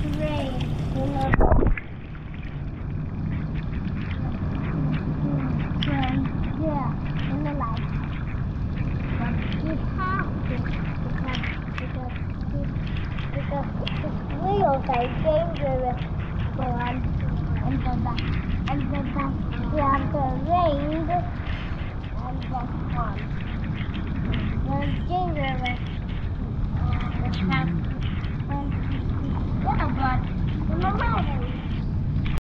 rain, yeah, in the light. But he has to because his wheels are dangerous going in the back. And the back he has the rain and the sun. They're dangerous.